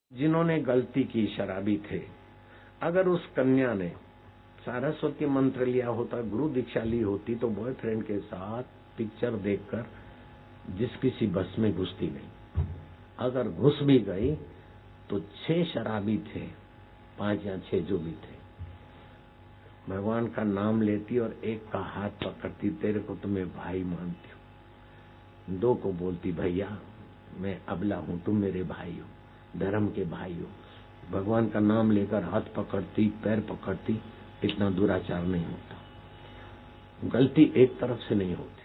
जिन्होंने गलती की शराबी थे। अगर उस कन्या ने सारस्वती मंत्र लिया होता, गुरु दीक्षा ली होती, तो बॉयफ्रेंड के साथ पिक्चर देखकर जिस किसी बस में घुसती नहीं। अगर घुस भी गई तो 6 शराबी थे, 5 या 6 जो भी थे, भगवान का नाम लेती और एक का हाथ पकड़ती, तेरे को तो मैं भाई मानती हूँ। 2 को बोलती, भैया मैं अबला हूं, तुम मेरे भाई हो, धर्म के भाई हो। भगवान का नाम लेकर हाथ पकड़ती, पैर पकड़ती, इतना दुराचार नहीं होता। गलती एक तरफ से नहीं होती।